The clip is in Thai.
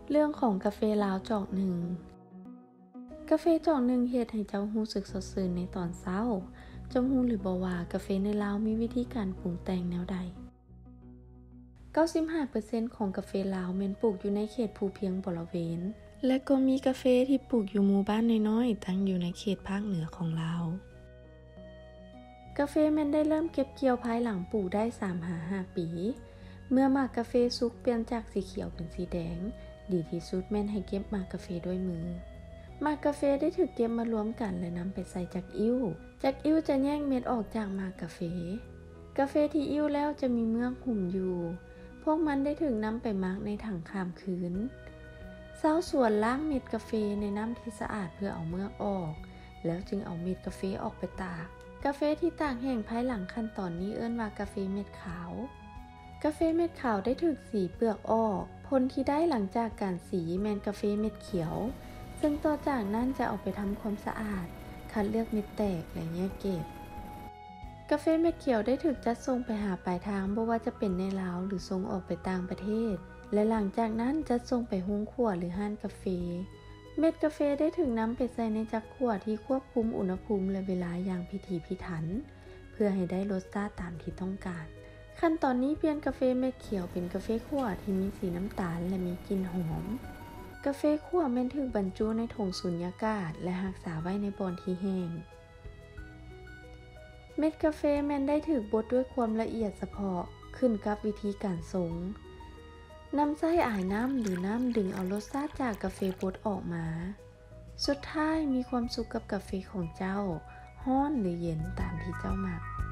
เรื่องของกาแฟลาวจอกหนึ่งกาแฟจอกหนึ่งเฮ็ดให้เจ้ารู้สึกสดชื่นในตอนเช้าเจ้ารู้หรือบ่ว่ากาแฟในลาวมีวิธีการปรุงแต่งแนวใด 95% ของกาแฟลาวแม่นปลูกอยู่ในเขตภูเพียงบริเวณและก็มีกาแฟที่ปลูกอยู่หมู่บ้านน้อยๆตั้งอยู่ในเขตภาคเหนือของลาวกาแฟแม่นได้เริ่มเก็บเกี่ยวภายหลังปลูกได้ 3-5 ปีเมื่อหมากกาแฟสุกเปลี่ยนจากสีเขียวเป็นสีแดงดีที่สุดแม่นให้เก็บหมากกาแฟด้วยมือหมากกาแฟได้ถูกเก็บมารวมกันและนำไปใส่จักอิ่วจักอิ่วจะแยกเม็ดออกจากหมากกาแฟกาแฟที่อิ่วแล้วจะมีเมือกหุ้มอยู่พวกมันได้ถูกนำไปหมักในถังข้ามคืนชาวสวนล้างเม็ดกาแฟในน้ำที่สะอาดเพื่อเอาเมือกออกแล้วจึงเอาเม็ดกาแฟออกไปตากกาแฟที่ตากแห้งภายหลังขั้นตอนนี้เอิ้นว่ากาแฟเม็ดขาวกาแฟเม็ดขาวได้ถูกสีเปลือกออกผลที่ได้หลังจากการสีแมนกาแฟเม็ดเขียวซึ่งต่อจากนั้นจะเอาไปทำความสะอาดคัดเลือกเม็ดแตกและแยกเก็บกาแฟเม็ดเขียวได้ถูกจัดส่งไปหาปลายทางบ่ว่าจะเป็นในลาวหรือส่งออกไปต่างประเทศและหลังจากนั้นจัดส่งไปโรงคั่วหรือร้านกาแฟเม็ดกาแฟได้ถูกนำไปใส่ในจักรคั่วที่ควบคุมอุณหภูมิและเวลาอย่างพิถีพิถันเพื่อให้ได้รสชาติตามที่ต้องการขั้นตอนนี้เปลี่ยนกาแฟเม็ดเขียวเป็นกาแฟคั่วที่มีสีน้ำตาลและมีกลิ่นหอมกาแฟคั่วแม่นถูกบรรจุในถุงสุญญากาศและรักษาไว้ในบอนที่แห้งเม็ดกาแฟแม่นได้ถูกบดด้วยความละเอียดเฉพาะขึ้นกับวิธีการชงนำไส้อายน้ำหรือน้ำดึงเอารสชาติจากกาแฟบดออกมาสุดท้ายมีความสุขกับกาแฟของเจ้าร้อนหรือเย็นตามที่เจ้ามัก